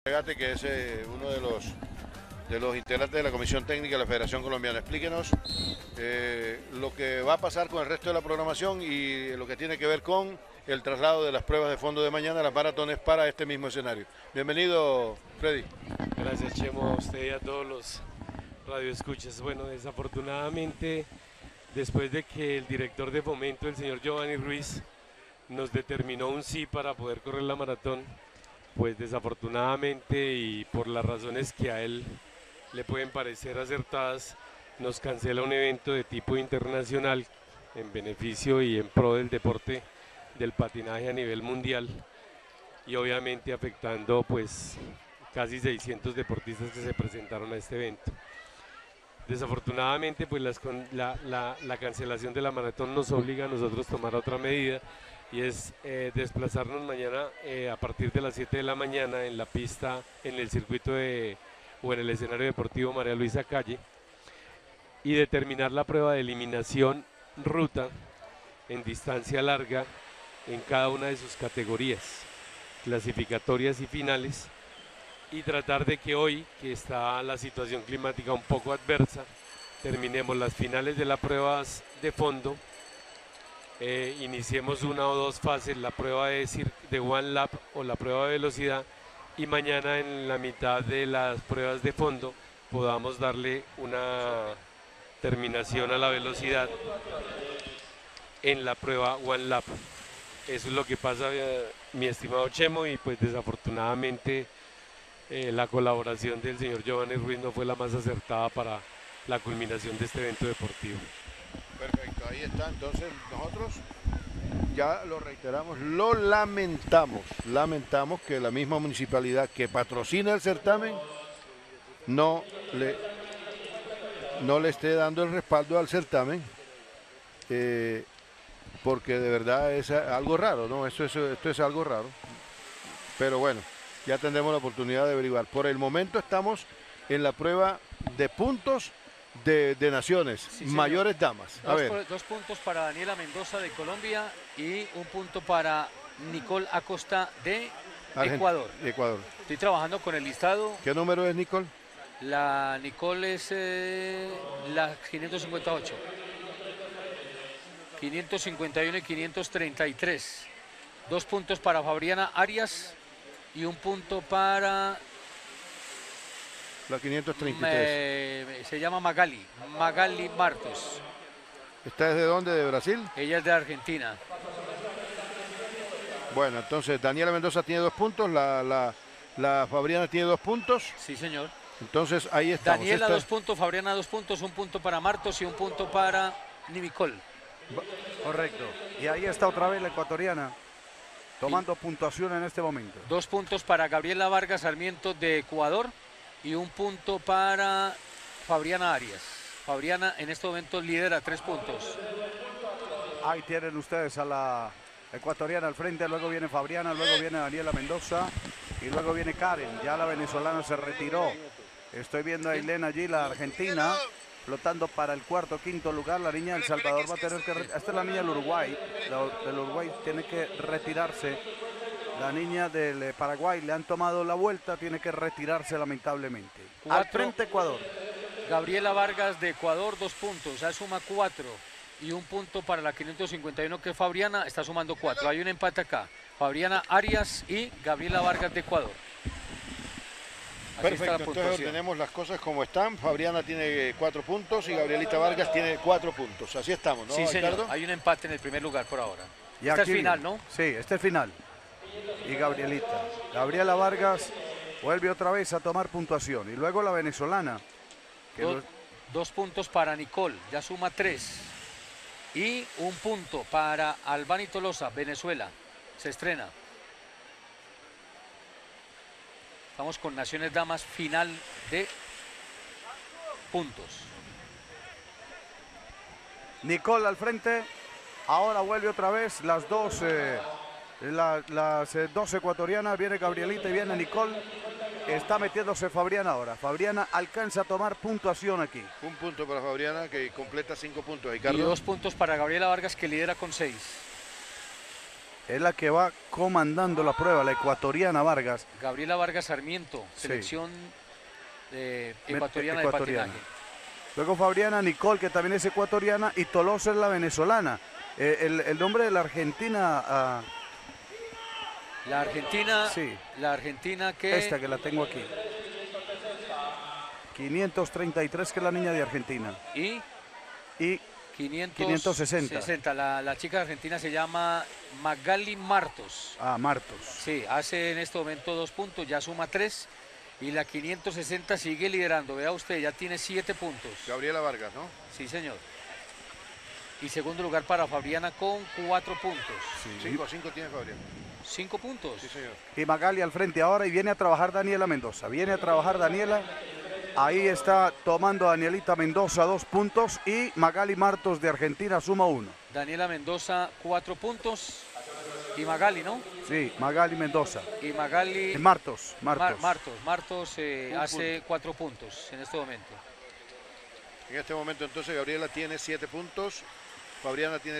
Regate, que es uno de los integrantes de la Comisión Técnica de la Federación Colombiana. Explíquenos lo que va a pasar con el resto de la programación y lo que tiene que ver con el traslado de las pruebas de fondo de mañana, las maratones, para este mismo escenario. Bienvenido, Freddy. Gracias, Chemo, a usted y a todos los radioescuchas. Bueno, desafortunadamente, después de que el director de Fomento, el señor Giovanni Ruiz, nos determinó un sí para poder correr la maratón, pues desafortunadamente y por las razones que a él le pueden parecer acertadas, nos cancela un evento de tipo internacional en beneficio y en pro del deporte del patinaje a nivel mundial, y obviamente afectando pues casi 600 deportistas que se presentaron a este evento. Desafortunadamente pues la cancelación de la maratón nos obliga a nosotros a tomar otra medida, y es desplazarnos mañana a partir de las 7 de la mañana en la pista, en el circuito o en el escenario deportivo María Luisa Calle, y determinar la prueba de eliminación ruta en distancia larga en cada una de sus categorías clasificatorias y finales, y tratar de que hoy, que está la situación climática un poco adversa, terminemos las finales de las pruebas de fondo, iniciemos una o dos fases, la prueba de one lap o la prueba de velocidad, y mañana en la mitad de las pruebas de fondo podamos darle una terminación a la velocidad en la prueba one lap. Eso es lo que pasa, mi estimado Chemo, y pues desafortunadamente la colaboración del señor Giovanni Ruiz no fue la más acertada para la culminación de este evento deportivo. Perfecto, ahí está. Entonces nosotros ya lo reiteramos, lo lamentamos que la misma municipalidad que patrocina el certamen no le esté dando el respaldo al certamen, porque de verdad es algo raro, ¿no? Esto es algo raro, pero bueno, ya tendremos la oportunidad de averiguar. Por el momento estamos en la prueba de puntos de naciones, sí, mayores damas. Dos puntos para Daniela Mendoza de Colombia y un punto para Nicole Acosta de Ecuador. Estoy trabajando con el listado. ¿Qué número es, Nicole? La Nicole es la 558. 551 y 533. 2 puntos para Fabriana Arias y un punto para la 533. Se llama Magali Martos. ¿Esta es de dónde? ¿De Brasil? Ella es de Argentina. Bueno, entonces Daniela Mendoza tiene 2 puntos, la Fabriana tiene 2 puntos. Sí, señor. Entonces ahí estamos. Daniela 2 puntos, Fabriana 2 puntos, 1 punto para Martos y 1 punto para Nicole. Correcto. Y ahí está otra vez la ecuatoriana tomando puntuación en este momento. 2 puntos para Gabriela Vargas Sarmiento de Ecuador y 1 punto para Fabriana Arias. Fabriana en este momento lidera 3 puntos. Ahí tienen ustedes a la ecuatoriana al frente, luego viene Fabriana, luego viene Daniela Mendoza y luego viene Karen. Ya la venezolana se retiró. Estoy viendo a Elena allí, la argentina, flotando para el cuarto, quinto lugar. La niña del Salvador va a tener que... Esta es la niña del Uruguay. Del Uruguay tiene que retirarse. La niña del Paraguay le han tomado la vuelta, tiene que retirarse lamentablemente. Al frente Ecuador. Gabriela Vargas de Ecuador, 2 puntos, ya suma 4. Y 1 punto para la 551 que es Fabriana, está sumando 4. Hay un empate acá. Fabriana Arias y Gabriela Vargas de Ecuador. Perfecto, entonces tenemos las cosas como están. Fabriana tiene 4 puntos y Gabrielita Vargas tiene 4 puntos. Así estamos, ¿no, sí, señor. Ricardo? Hay un empate en el primer lugar por ahora. Y este es final, ¿no? Sí, este es final. Y Gabriela Vargas vuelve otra vez a tomar puntuación. Y luego la venezolana. 2 puntos para Nicole, ya suma 3. Y 1 punto para Albany Tolosa, Venezuela. Se estrena. Estamos con Naciones Damas, final de puntos. Nicole al frente. Ahora vuelve otra vez las dos ecuatorianas. Viene Gabrielita y viene Nicole. Está metiéndose Fabriana ahora. Fabriana alcanza a tomar puntuación aquí. 1 punto para Fabriana, que completa 5 puntos. Ricardo. Y 2 puntos para Gabriela Vargas, que lidera con 6. es la que va comandando la prueba, la ecuatoriana Vargas. Gabriela Vargas Sarmiento, Sí. selección ecuatoriana de Ecuatoriana. patinaje. Luego Fabriana Nicole, que también es ecuatoriana, y Tolosa es la venezolana. El nombre de la Argentina, La Argentina, sí, la Argentina que... esta que la tengo aquí. 533, que es la niña de Argentina. Y Y 560. La chica argentina se llama Magali Martos. Martos. Sí, hace en este momento 2 puntos, ya suma 3. Y la 560 sigue liderando. Vea usted, ya tiene 7 puntos. Gabriela Vargas, ¿no? Sí, señor. Y segundo lugar para Fabriana con 4 puntos. 5 tiene Fabrián. 5 puntos. Sí, señor. Y Magali al frente ahora, y viene a trabajar Daniela Mendoza. Viene a trabajar Daniela. Ahí está tomando Danielita Mendoza 2 puntos, y Magali Martos de Argentina suma 1. Daniela Mendoza 4 puntos. Y Magali, ¿no? Sí, Magali Mendoza. Y Magali... Martos. Martos hace 4 puntos en este momento. En este momento entonces Gabriela tiene 7 puntos, Fabriana tiene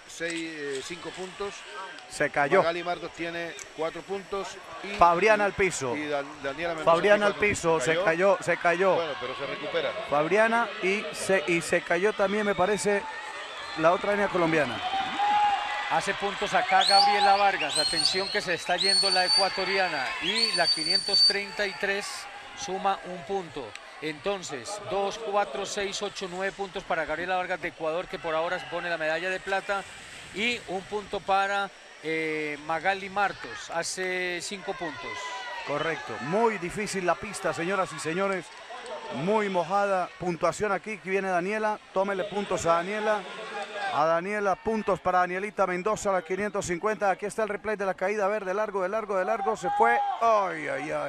5 puntos, Se cayó. Magali Martos tiene 4 puntos y Fabriana al piso. y Daniela Mendoza Fabriana al tiene 4 piso, se puntos. cayó. Bueno, pero se recupera. Fabriana y se cayó también, me parece, la otra línea colombiana. Hace puntos acá Gabriela Vargas. Atención que se está yendo la ecuatoriana. Y la 533 suma 1 punto. Entonces, 2, 4, 6, 8, 9 puntos para Gabriela Vargas de Ecuador, que por ahora se pone la medalla de plata. Y 1 punto para Magali Martos. Hace 5 puntos. Correcto. Muy difícil la pista, señoras y señores. Muy mojada. Puntuación aquí, que viene Daniela. Tómele puntos a Daniela. A Daniela, puntos para Danielita Mendoza, la 550. Aquí está el replay de la caída. A ver, de largo. Se fue. Ay.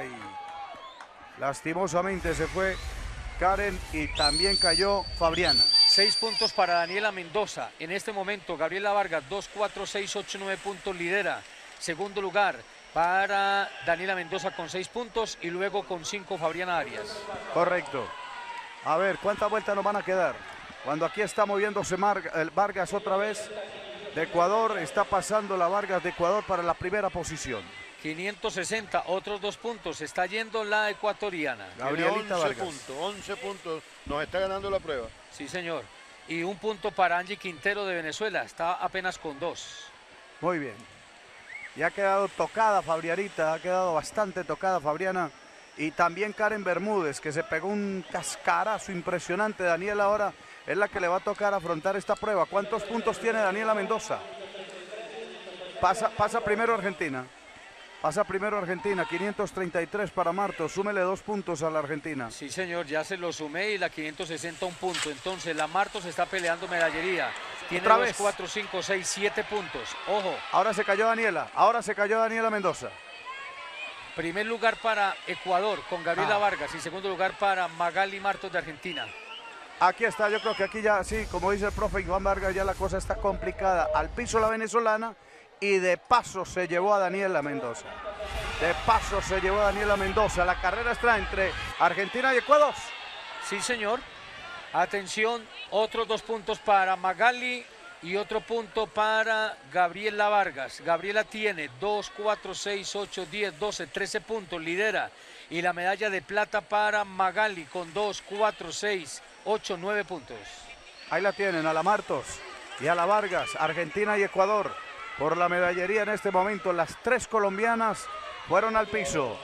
Lastimosamente se fue Karen, y también cayó Fabriana. 6 puntos para Daniela Mendoza. En este momento, Gabriela Vargas, 2, 4, 6, 8, 9 puntos, lidera. Segundo lugar para Daniela Mendoza con 6 puntos y luego con 5 Fabriana Arias. Correcto. A ver, ¿cuántas vueltas nos van a quedar? Cuando aquí está moviéndose Vargas otra vez de Ecuador, está pasando la Vargas de Ecuador para la primera posición. 560, otros 2 puntos. Está yendo la ecuatoriana. Gabrielita Tiene 11 Vargas. puntos, 11 puntos. Nos está ganando la prueba. Sí, señor. Y 1 punto para Angie Quintero de Venezuela. Está apenas con 2. Muy bien. Y ha quedado tocada Fabrianita, ha quedado bastante tocada Fabriana. Y también Karen Bermúdez, que se pegó un cascarazo impresionante. Daniela ahora es la que le va a tocar afrontar esta prueba. ¿Cuántos puntos tiene Daniela Mendoza? Pasa primero Argentina. Pasa primero Argentina, 533 para Martos. Súmele 2 puntos a la Argentina. Sí, señor, ya se lo sumé y la 560 1 punto. Entonces, la Martos está peleando medallería. Tiene Otra 2, vez. 4, 5, 6, 7 puntos. Ojo, Ahora se cayó Daniela Mendoza. primer lugar para Ecuador con Gabriela Ah. Vargas y segundo lugar para Magali Martos de Argentina. Aquí está, yo creo que aquí ya, sí, como dice el profe Iván Vargas, ya la cosa está complicada. Al piso la venezolana, y de paso se llevó a Daniela Mendoza. La carrera está entre Argentina y Ecuador. Sí, señor. Atención, otros 2 puntos para Magali y otro punto para Gabriela Vargas. Gabriela tiene 2, 4, 6, 8, 10, 12, 13 puntos, lidera. Y la medalla de plata para Magali con 2, 4, 6, 8, 9 puntos. Ahí la tienen, a la Martos y a la Vargas, Argentina y Ecuador. Por la medallería en este momento, las 3 colombianas fueron al piso.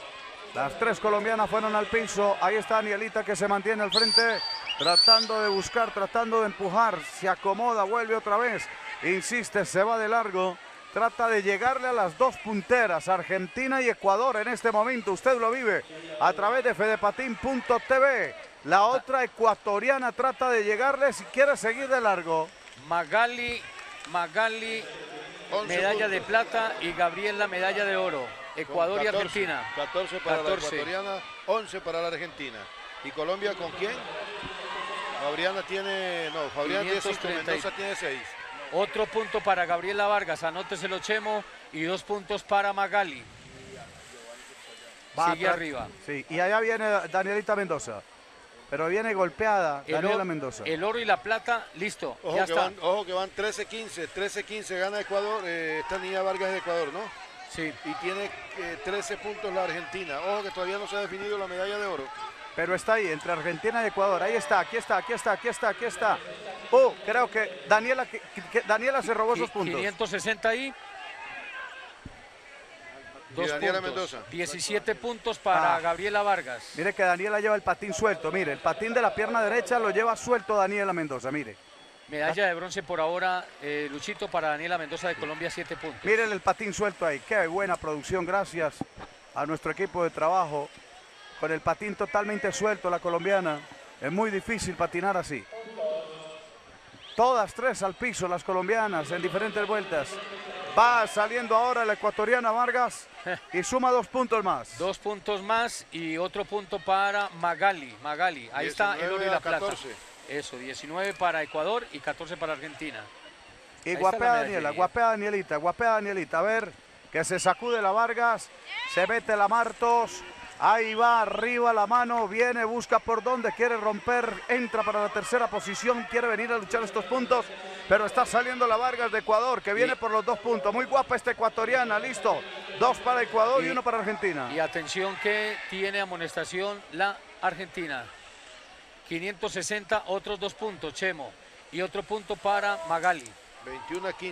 Ahí está Danielita, que se mantiene al frente, tratando de buscar, tratando de empujar. Se acomoda, vuelve otra vez. Insiste, se va de largo. Trata de llegarle a las 2 punteras, Argentina y Ecuador en este momento. Usted lo vive a través de fedepatin.tv. La otra ecuatoriana trata de llegarle si quiere seguir de largo. Magali, 11 medalla puntos. de plata y Gabriela medalla de oro. Ecuador y 14, Argentina. 14 para 14. la ecuatoriana, 11 para la argentina. ¿Y Colombia con quién? Fabriana tiene 5, 530. Mendoza tiene 6. Otro punto para Gabriela Vargas, anóteselo Chemo, y 2 puntos para Magali. Va Sigue atrás. arriba. Sí, y allá viene Danielita Mendoza. pero viene golpeada Daniela Mendoza. El oro y la plata, listo, Ojo ya que está. ojo que van 13-15, 13-15 gana Ecuador, esta niña Vargas de Ecuador, ¿no? Sí. Y tiene 13 puntos la Argentina. Ojo que todavía no se ha definido la medalla de oro. Pero está ahí, entre Argentina y Ecuador. Ahí está, aquí está. Creo que Daniela se robó esos puntos. 560 ahí. Y Daniela Mendoza. 17 puntos para Gabriela Vargas. Mire que Daniela lleva el patín suelto. Mire, el patín de la pierna derecha lo lleva suelto Daniela Mendoza, mire. Medalla de bronce por ahora, Luchito, para Daniela Mendoza de Colombia, 7 puntos. Miren el patín suelto ahí. Qué buena producción, gracias a nuestro equipo de trabajo. Con el patín totalmente suelto, la colombiana. Es muy difícil patinar así. Todas tres al piso, las colombianas, en diferentes vueltas. Va saliendo ahora la ecuatoriana Vargas y suma 2 puntos más. 2 puntos más y otro punto para Magali. Ahí está el oro y la plata. 14. Eso, 19 para Ecuador y 14 para Argentina. Y Ahí está guapea la Daniela, medalla. guapea Danielita. A ver, que se sacude la Vargas, se mete la Martos. Ahí va, arriba la mano, viene, busca por dónde, quiere romper, entra para la tercera posición, quiere venir a luchar estos puntos, pero está saliendo la Vargas de Ecuador, que viene por los 2 puntos. Muy guapa esta ecuatoriana, listo. 2 para Ecuador y 1 para Argentina. Y atención que tiene amonestación la Argentina. 560, otros 2 puntos, Chemo. Y otro punto para Magali. 21-15.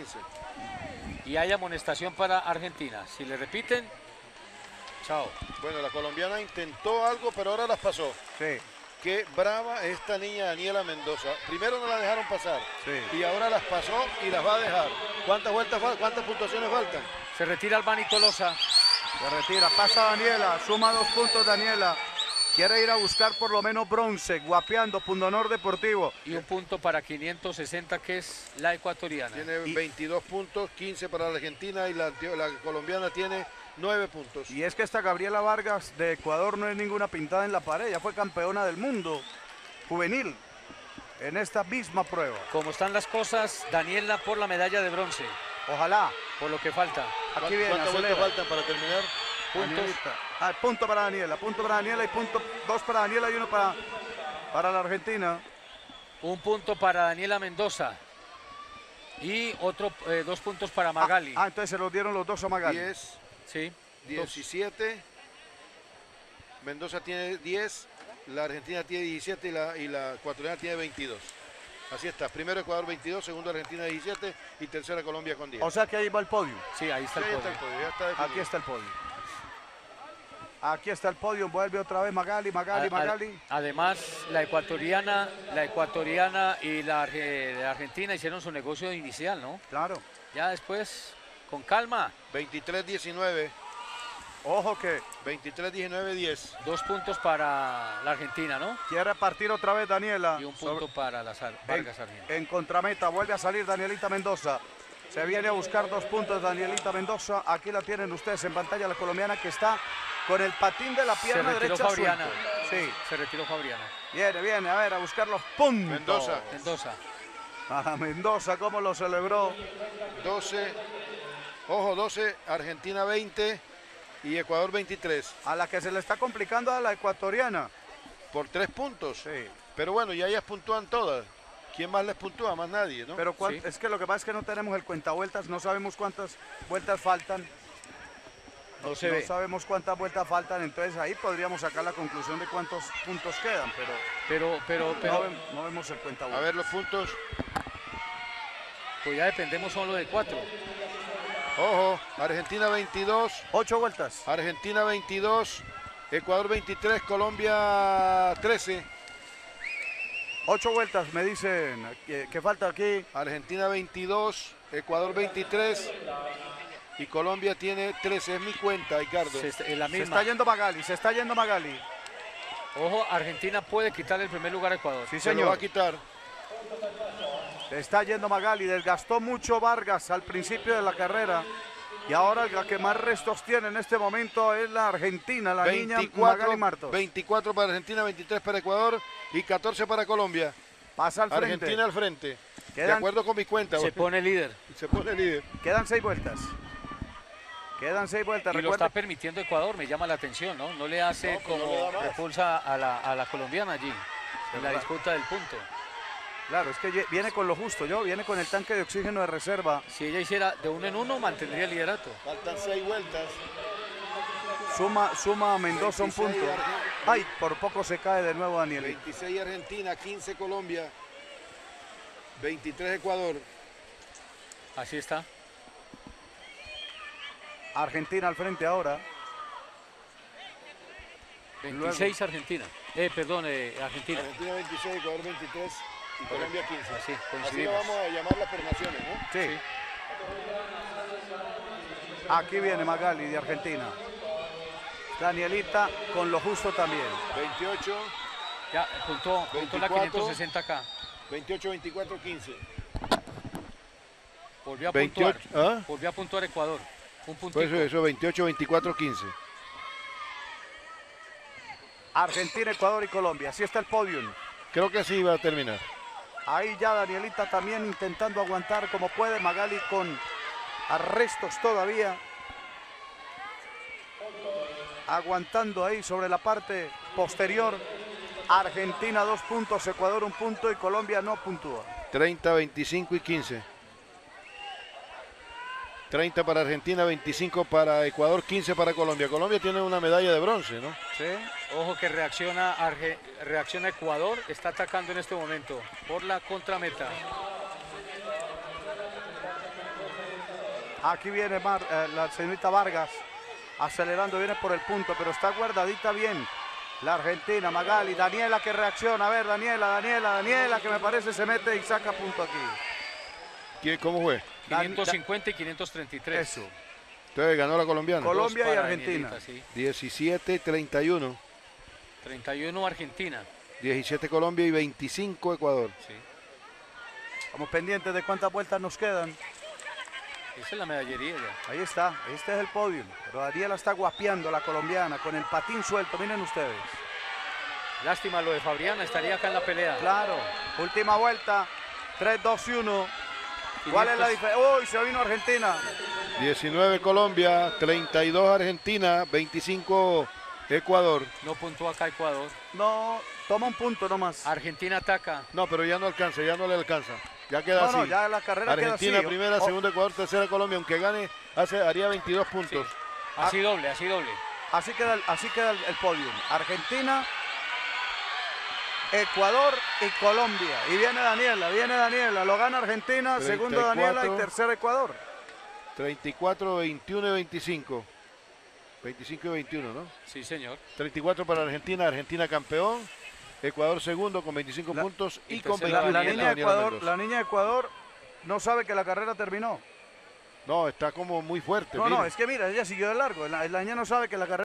Y hay amonestación para Argentina. Si le repiten, chao. Bueno, la colombiana intentó algo, pero ahora las pasó. Sí. Qué brava esta niña Daniela Mendoza. Primero no la dejaron pasar. Sí. Y ahora las pasó y las va a dejar. ¿Cuántas vueltas faltan? ¿Cuántas puntuaciones faltan? Se retira Albani Tolosa. Se retira, pasa Daniela, suma 2 puntos Daniela. Quiere ir a buscar por lo menos bronce, guapeando, Pundonor Deportivo. Y un punto para 560, que es la ecuatoriana. Tiene 22 puntos, 15 para la Argentina y la colombiana tiene 9 puntos. Y es que esta Gabriela Vargas de Ecuador no es ninguna pintada en la pared, ya fue campeona del mundo juvenil en esta misma prueba. Como están las cosas, Daniela por la medalla de bronce, Ojalá. por lo que falta. Aquí viene, ¿Cuántas vueltas acelera. faltan para terminar? Puntos. Punto para Daniela y punto 2 para Daniela y 1 para la Argentina. Un punto para Daniela Mendoza. Y otro 2 puntos para Magali. Entonces se los dieron los 2 a Magali. 10, Sí. 17. Mendoza tiene 10, la Argentina tiene 17 y la ecuatoriana tiene 22. Así está, primero Ecuador 22, segundo Argentina 17 y tercera Colombia con 10. O sea que ahí va el podio. Sí, ahí está Sí, el ahí está podio. el podio, ya está definido. Aquí está el podio. Aquí está el podio, vuelve otra vez Magali. Además, la ecuatoriana y la Argentina hicieron su negocio inicial, ¿no? Claro. Ya después, con calma, 23-19, Ojo que 23-19-10. 2 puntos para la Argentina, ¿no? quiere partir otra vez Daniela. Y un punto para las Vargas Argentina. En contrameta vuelve a salir Danielita Mendoza. Se viene a buscar 2 puntos Danielita Mendoza. Aquí la tienen ustedes en pantalla, la colombiana que está con el patín de la pierna retiró derecha Fabriana. suelto. Sí, Se retiró Fabriana. viene, a ver, a buscar los puntos. Mendoza. Mendoza, cómo lo celebró. 12, ojo, 12, Argentina 20 y Ecuador 23. A la que se le está complicando a la ecuatoriana. Por 3 puntos. Sí. Pero bueno, ya ellas puntúan todas. ¿Quién más les puntúa? Más nadie, ¿no? Pero Sí. es que lo que pasa es que no tenemos el cuentavueltas, no sabemos cuántas vueltas faltan. No se No ve. sabemos cuántas vueltas faltan, entonces ahí podríamos sacar la conclusión de cuántos puntos quedan, pero no vemos el A cuentavueltas. ver los puntos. Pues ya dependemos solo de 4. Ojo, Argentina 22, 8 vueltas. Argentina 22, Ecuador 23, Colombia 13, 8 vueltas me dicen que falta aquí. Argentina 22, Ecuador 23 y Colombia tiene 13. Es mi cuenta, Ricardo. Es la Se está misma. yendo Magali. Ojo, Argentina puede quitarle el primer lugar a Ecuador. Sí, Se lo va a señor. quitar. Se está yendo Magali. Desgastó mucho Vargas al principio de la carrera. Y ahora la que más restos tiene en este momento es la Argentina, la niña Magali Martos. 24 para Argentina, 23 para Ecuador y 14 para Colombia. Pasa al frente. Argentina al frente. De Quedan- acuerdo con mi cuenta. Se pone líder. Se pone líder. Quedan 6 vueltas. Quedan 6 vueltas. Y lo Recuerda, está permitiendo Ecuador, me llama la atención, ¿no? No le hace No, pues no como le da más. repulsa a la colombiana allí. en la disputa del punto. Claro, es que viene con lo justo, viene con el tanque de oxígeno de reserva. Si ella hiciera de 1 en 1, mantendría el liderato. Faltan 6 vueltas. Suma a Mendoza un 26 punto. Ay, por poco se cae de nuevo Daniel. 26 Argentina, 15 Colombia, 23 Ecuador. Así está. Argentina al frente ahora. 26 Argentina. Argentina. Argentina 26, Ecuador 23 y Colombia 15. Así, Así lo coincidimos. vamos a llamar las naciones, ¿no? Sí. Aquí viene Magali de Argentina. Danielita con lo justo también. 28, Ya puntó la 24. 560 acá. 28, 24, 15. Volvió a 28, puntuar. ¿ah? Volvió a puntuar Ecuador. Un puntito. Pues eso, 28, 24, 15. Argentina, Ecuador y Colombia. Así está el podium. Creo que así va a terminar. Ahí ya Danielita también intentando aguantar como puede. Magali con arrestos todavía. Aguantando ahí sobre la parte posterior. Argentina 2 puntos, Ecuador 1 punto y Colombia no puntúa. 30, 25 y 15. 30 para Argentina, 25 para Ecuador, 15 para Colombia. Colombia tiene una medalla de bronce, ¿no? ¿Sí? Ojo que reacciona Ecuador. Está atacando en este momento por la contrameta. Aquí viene la señorita Vargas acelerando, viene por el punto, pero está guardadita bien la Argentina. Magali, Daniela que reacciona. A ver, Daniela, que me parece se mete y saca punto aquí. ¿Cómo fue? 550 y 533. Eso. Entonces ganó la colombiana. Colombia Dos y para Argentina. Danielita, sí. 17, 31. 31 Argentina. 17 Colombia y 25 Ecuador. Sí. Estamos pendientes de cuántas vueltas nos quedan. Esa es la medallería ya. Ahí está, este es el podio. Pero Daniela está guapeando, la colombiana, con el patín suelto. Miren ustedes. Lástima lo de Fabriana, estaría acá en la pelea. Claro, última vuelta. 3, 2 y 1. ¿Cuál es la diferencia? ¡Uy! Se vino Argentina. 19 Colombia, 32 Argentina, 25 Ecuador. No puntuó acá Ecuador. No, toma un punto nomás. Argentina ataca. No, pero ya no alcanza, ya no le alcanza. Ya queda No, así. no, ya la carrera Argentina queda así. primera, segunda Ecuador, tercera Colombia. Aunque gane, haría 22 puntos. Así doble, así doble. Así queda el podio. Argentina, Ecuador y Colombia. Y viene Daniela. Lo gana Argentina, segundo 34. Daniela y tercero Ecuador. 34, 21 y 25. 25 y 21, ¿no? Sí, señor. 34 para Argentina, Argentina campeón. Ecuador segundo con 25 puntos y con tercera 21 La Daniela, niña de Daniela Ecuador, Mendoza. la niña de Ecuador no sabe que la carrera terminó. No, está como muy fuerte. No, mire. es que mira, ella siguió de largo. La niña no sabe que la carrera